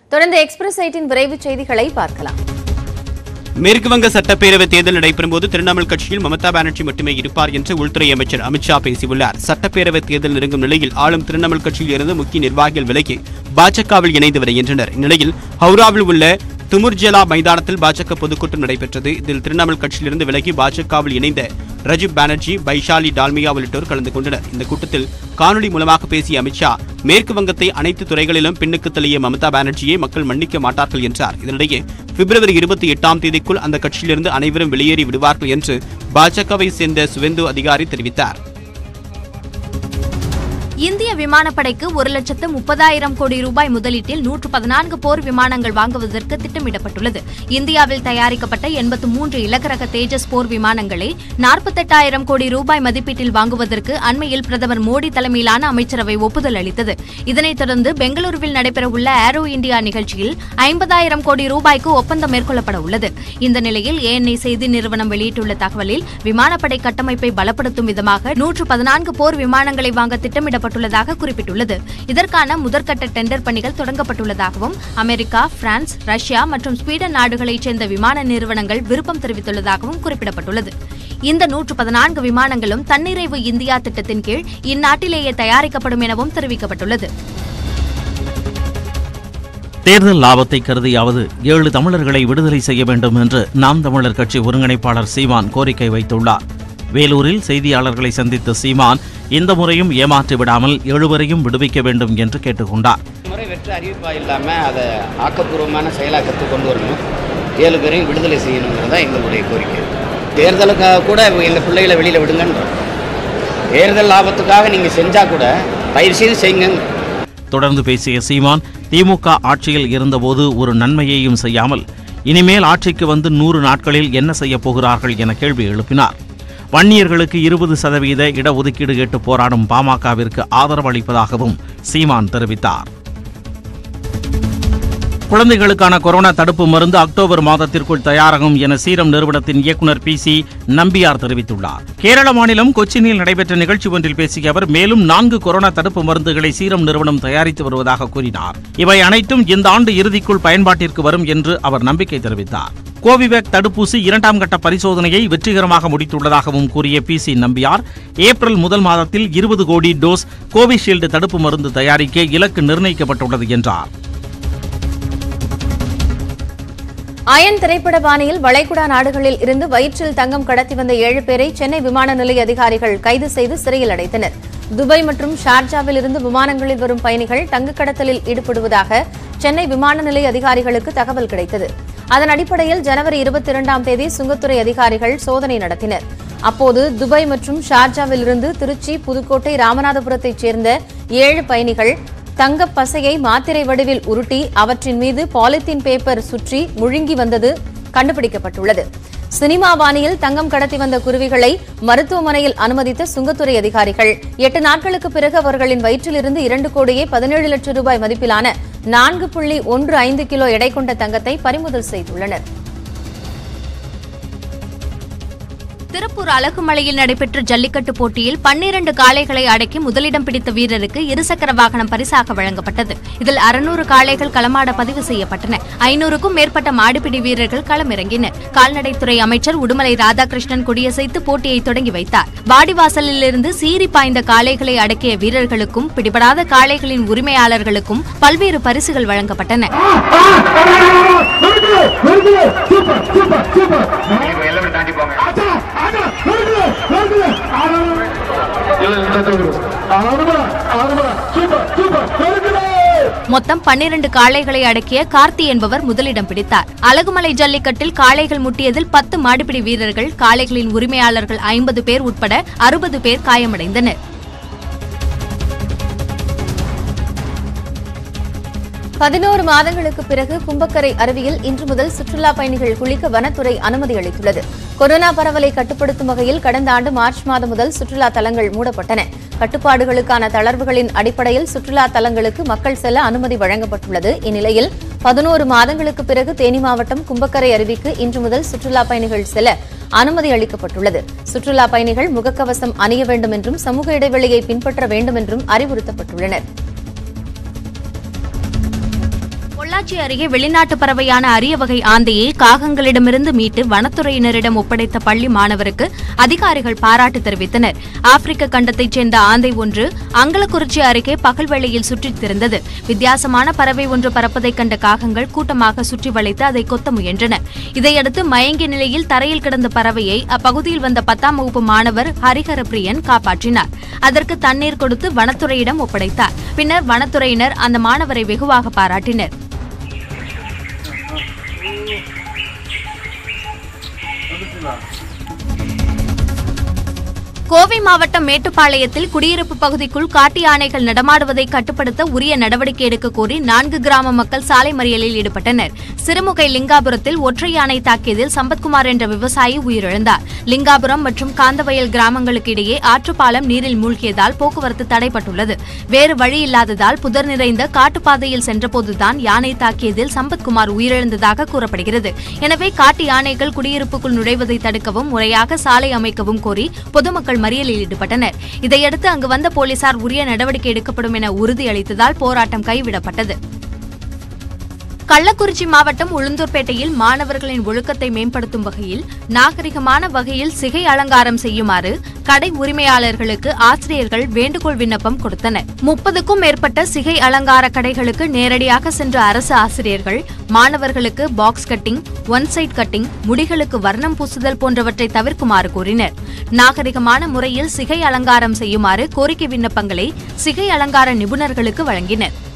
தொடர்ந்து எக்ஸ்பிரஸ் 8 விரைவு செய்திகளை பார்க்கலாம். மேற்கு வங்க சட்டப்பேரவை தேர்தல் நடைபெறும்போது திரிணாமுல் கட்சியில் மமதா பானர்ஜி மட்டுமே இருப்பார் என்று உள்துறை அமைச்சர் அமித்ஷா பேசியுள்ளார். சட்டப்பேரவை தேர்தல் நெருங்கும் நிலையில் ஆளும் திரிணாமுல் கட்சியில் இருந்து முக்கிய நிர்வாகிகள் விலகி பாஜகவில் இணைந்து வருகின்றனர். இந்நிலையில் ஹவுராவில் உள்ள துமுர்ஜலா மைதானத்தில் பாஜக பொதுக்கூட்டம் நடைபெற்றது. இதில் திரிணாமுல் கட்சியிலிருந்து விலகி பாஜகவில் இணைந்த ரஜிப் பானர்ஜி, பைஷாலி டால்மியா உள்ளிட்டோர் கலந்து கொண்டனர். இந்த கூட்டத்தில் காணொலி மூலமாக பேசிய அமித்ஷா, மேற்கு வங்கத்தை அனைத்து துறைகளிலும் பின்னுக்கு தள்ளிய மமதா பானர்ஜியை மக்கள் மன்னிக்க மாட்டார்கள் என்றார். இதனிடையே பிப்ரவரி 28ஆம் தேதிக்குள் அந்த கட்சியிலிருந்து அனைவரும் வெளியேறி விடுவார்கள் என்று பாஜகவை சேர்ந்த சுவேந்து அதிகாரி தெரிவித்தார். இந்திய விமானப்படைக்கு 1,30,000 கோடி ரூபாய் முதலீட்டில் 114 போர் விமானங்கள் வாங்குவதற்கு திட்டமிடப்பட்டுள்ளது. இந்தியாவில் தயாரிக்கப்பட்ட 83 இலகுரக தேஜஸ் போர் விமானங்களை 48,000 கோடி ரூபாய் மதிப்பீட்டில் வாங்குவதற்கு அண்மையில் பிரதமர் மோடி தலைமையிலான அமைச்சரவை ஒப்புதல் அளித்தது. இதனைத் தொடர்ந்து பெங்களூருவில் நடைபெறவுள்ள ஏரோ இந்தியா நிகழ்ச்சியில் 50,000 கோடி ரூபாய்க்கு ஒப்பந்தம் மேற்கொள்ளப்பட உள்ளது. இந்த நிலையில் ANI செய்தி நிறுவனம் வெளியிட்டுள்ள தகவலில் விமானப்படை கட்டமைப்பை பலப்படுத்தும் விதமாக 114 போர் விமானங்களை வாங்க திட்டமிடப்பட்டுள்ளதாக குறிப்பிட்டுள்ளது. இதற்கான முதற்கட்ட டெண்டர் பணிகள் தொடங்கப்பட்டுள்ளதாகவும் அமெரிக்கா, பிரான்ஸ், ரஷ்யா மற்றும் ஸ்வீடன் நாடுகளைச் சேர்ந்த விமான நிறுவனங்கள் விருப்பம் தெரிவித்துள்ளதாகவும் குறிப்பிடப்பட்டுள்ளது. இந்த 114 விமானங்களும் தன்னிறைவு இந்தியா திட்டத்தின் கீழ் இந்நாட்டிலேயே தயாரிக்கப்படும் எனவும் தெரிவிக்கப்பட்டுள்ளது. தேர்தல் லாபத்தை கருதியாவது 7 தமிழர்களை விடுதலை செய்ய வேண்டும் என்று நாம் தமிழர் கட்சி ஒருங்கிணைப்பாளர் சீமான் கோரிக்கை வைத்துள்ளார். வேலூரில் செய்தியாளர்களை சந்தித்த சீமான், இந்த முறையும் ஏமாற்றி விடாமல் 7 விடுவிக்க வேண்டும் என்று கேட்டுக்கொண்டார். முறை வெற்று அறிவிப்பா இல்லாமல் அதை ஆக்கப்பூர்வமான செயலாக்கத்தை கொண்டு வரணும், 7 பேரையும் விடுதலை செய்யணுங்கிறது தான் எங்களுடைய கோரிக்கை. தேர்தலுக்காக கூட எங்கள் பிள்ளைகளை வெளியில் விடுங்கன்றோம். தேர்தல் லாபத்துக்காக நீங்கள் செஞ்சால் கூட பயிர் செய்து செய்யுங்க. தொடர்ந்து பேசிய சீமான், திமுக ஆட்சியில் இருந்தபோது ஒரு நன்மையையும் செய்யாமல் இனிமேல் ஆட்சிக்கு வந்து 100 நாட்களில் என்ன செய்ய போகிறார்கள் என கேள்வி எழுப்பினார். வன்னியர்களுக்கு 20% இடஒதுக்கீடு கேட்டு போராடும் பாமகவிற்கு ஆதரவு அளிப்பதாகவும் சீமான் தெரிவித்தார். குழந்தைகளுக்கான கொரோனா தடுப்பு மருந்து அக்டோபர் மாதத்திற்குள் தயாராகும் என சீரம் நிறுவனத்தின் இயக்குநர் PC நம்பியார் தெரிவித்துள்ளார். கேரள மாநிலம் கொச்சினில் நடைபெற்ற நிகழ்ச்சி ஒன்றில் பேசிய அவர், மேலும் 4 கொரோனா தடுப்பு மருந்துகளை சீரம் நிறுவனம் தயாரித்து வருவதாக கூறினார். இவை அனைத்தும் இந்த ஆண்டு இறுதிக்குள் பயன்பாட்டிற்கு வரும் என்று அவர் நம்பிக்கை தெரிவித்தார். கோவிவேக் தடுப்பூசி 2ஆம் கட்ட பரிசோதனையை வெற்றிகரமாக முடித்துள்ளதாகவும் கூறிய PC நம்பியார், ஏப்ரல் முதல் மாதத்தில் 20 கோடி டோஸ் கோவிஷீல்டு தடுப்பு மருந்து தயாரிக்க இலக்கு நிர்ணயிக்கப்பட்டுள்ளது என்றார். அயன் திரைப்பட பாணியில் வளைகுடா நாடுகளில் இருந்து வயிற்றில் தங்கம் கடத்தி வந்த 7 பேரை சென்னை விமான நிலைய அதிகாரிகள் கைது செய்து சிறையில் அடைத்தனர். துபாய் மற்றும் ஷார்ஜாவில் இருந்து விமானங்களில் வரும் பயணிகள் தங்க கடத்தலில் ஈடுபடுவதாக சென்னை விமான நிலைய அதிகாரிகளுக்கு தகவல் கிடைத்தது. அதன் அடிப்படையில் ஜனவரி 22ஆம் தேதி சுங்கத்துறை அதிகாரிகள் சோதனை நடத்தினர். அப்போது துபாய் மற்றும் ஷார்ஜாவில் இருந்து திருச்சி, புதுக்கோட்டை, ராமநாதபுரத்தைச் சேர்ந்த 7 பயணிகள் தங்கப் பசையை மாத்திரை வடிவில் உருட்டி அவற்றின் மீது பாலித்தீன் பேப்பர் சுற்றி முழுங்கி வந்தது கண்டுபிடிக்கப்பட்டுள்ளது. சினிமா பாணியில் தங்கம் கடத்தி வந்த குருவிகளை மருத்துவமனையில் அனுமதித்த சுங்கத்துறை அதிகாரிகள் 8 நாட்களுக்கு பிறகு அவர்களின் வயிற்றிலிருந்து 2 கோடியே 17 லட்சம் ரூபாய் மதிப்பிலான 4.15 கிலோ எடை கொண்ட தங்கத்தை பறிமுதல் செய்துள்ளனர். திருப்பூர் அழகுமலையில் நடைபெற்ற ஜல்லிக்கட்டு போட்டியில் 12 காளைகளை அடக்கி முதலிடம் பிடித்த வீரருக்கு இருசக்கர வாகனம் பரிசாக வழங்கப்பட்டது. இதில் 600 காளைகள் களமாட பதிவு செய்யப்பட்டன. 500க்கும் மேற்பட்ட மாடுபிடி வீரர்கள் களமிறங்கினர். கால்நடைத்துறை அமைச்சர் உடுமலை ராதாகிருஷ்ணன் கொடியசைத்து போட்டியை தொடங்கி வைத்தார். வாடிவாசலில் இருந்து சீறி பாய்ந்த காளைகளை அடக்கிய வீரர்களுக்கும் பிடிபடாத காளைகளின் உரிமையாளர்களுக்கும் பல்வேறு பரிசுகள் வழங்கப்பட்டன. மொத்தம் 12 காளைகளை அடக்கிய கார்த்தி என்பவர் முதலிடம் பிடித்தார். அழகுமலை ஜல்லிக்கட்டில் காளைகள் முட்டியதில் 10 மாடுபிடி வீரர்கள், காளைகளின் உரிமையாளர்கள் 50 பேர் உட்பட 60 பேர் காயமடைந்தனர். 11 மாதங்களுக்கு பிறகு கும்பக்கரை அருவியில் இன்று முதல் சுற்றுலா பயணிகள் குளிக்க வனத்துறை அனுமதி அளித்துள்ளது. கொரோனா பரவலை கட்டுப்படுத்தும் வகையில் கடந்த ஆண்டு மார்ச் மாதம் முதல் சுற்றுலா தலங்கள் மூடப்பட்டன. கட்டுப்பாடுகளுக்கான தளர்வுகளின் அடிப்படையில் சுற்றுலா தலங்களுக்கு மக்கள் செல்ல அனுமதி வழங்கப்பட்டுள்ளது. இந்நிலையில் 11 மாதங்களுக்கு பிறகு தேனி மாவட்டம் கும்பக்கரை அருவிக்கு இன்று முதல் சுற்றுலா பயணிகள் செல்ல அனுமதி அளிக்கப்பட்டுள்ளது. சுற்றுலா பயணிகள் முகக்கவசம் அணிய வேண்டும் என்றும் சமூக இடைவெளியை பின்பற்ற வேண்டும் என்றும் அறிவுறுத்தப்பட்டுள்ளனர். பொள்ளாச்சி அருகே வெளிநாட்டு பறவையான அரிய வகை ஆந்தையை காகங்களிடமிருந்து மீட்டு வனத்துறையினரிடம் ஒப்படைத்த பள்ளி மாணவருக்கு அதிகாரிகள் பாராட்டு தெரிவித்தனர். ஆப்பிரிக்க கண்டத்தைச் சேர்ந்த ஆந்தை ஒன்று அங்கலக்குறிச்சி அருகே பகல் வேளையில் சுற்றித் திரிந்தது. வித்தியாசமான பறவை ஒன்று பறப்பதைக் கண்ட காகங்கள் கூட்டமாக சுற்றி வளைத்து அதை கொத்த முயன்றன. இதையடுத்து மயங்கிய நிலையில் தரையில் கிடந்த பறவையை அப்பகுதியில் வந்த 10ஆம் வகுப்பு மாணவர் ஹரிஹரப்பிரியன் காப்பாற்றினார். அதற்கு தண்ணீர் கொடுத்து வனத்துறையிடம் ஒப்படைத்தார். பின்னர் வனத்துறையினர் அந்த மாணவரை வெகுவாக பாராட்டினர். கோவை மாவட்டம் மேட்டுப்பாளையத்தில் குடியிருப்பு பகுதிக்குள் காட்டு யானைகள் நடமாடுவதை கட்டுப்படுத்த உரிய நடவடிக்கை எடுக்க கோரி 4 கிராம மக்கள் சாலை மறியலில் ஈடுபட்டனர். சிறுமுகை லிங்காபுரத்தில் ஒற்றை யானை தாக்கியதில் சம்பத்குமார் என்ற விவசாயி உயிரிழந்தார். லிங்காபுரம் மற்றும் காந்தவயல் கிராமங்களுக்கு இடையே ஆற்றுப்பாலம் நீரில் மூழ்கியதால் போக்குவரத்து தடைப்பட்டுள்ளது. வேறு வழியில்லாததால் புதர் நிறைந்த காட்டுப்பாதையில் சென்றபோதுதான் யானை தாக்கியதில் சம்பத்குமார் உயிரிழந்ததாக கூறப்படுகிறது. எனவே காட்டு யானைகள் குடியிருப்புக்குள் நுழைவதை தடுக்கவும் முறையாக சாலை அமைக்கவும் கோரி பொதுமக்கள் மறியலில் ஈடுபட்டனர். இதையடுத்து அங்கு வந்த போலீசார் உரிய நடவடிக்கை எடுக்கப்படும் என உறுதியளித்ததால் போராட்டம் கைவிடப்பட்டது. கள்ளக்குறிச்சி மாவட்டம் உளுந்தூர்பேட்டையில் மாணவர்களின் ஒழுக்கத்தை மேம்படுத்தும் வகையில் நாகரிகமான வகையில் சிகை அலங்காரம் செய்யுமாறு கடை உரிமையாளர்களுக்கு ஆசிரியர்கள் வேண்டுகோள் விண்ணப்பம் கொடுத்தனர். 30க்கும் மேற்பட்ட சிகை அலங்கார கடைகளுக்கு நேரடியாக சென்ற அரசு ஆசிரியர்கள் மாணவர்களுக்கு box cutting, one side cutting, முடிகளுக்கு வர்ணம் பூசுதல் போன்றவற்றை தவிர்க்குமாறு கூறினர். நாகரிகமான முறையில் சிகை அலங்காரம் செய்யுமாறு கோரிக்கை விண்ணப்பங்களை சிகை அலங்கார நிபுணர்களுக்கு வழங்கினர்.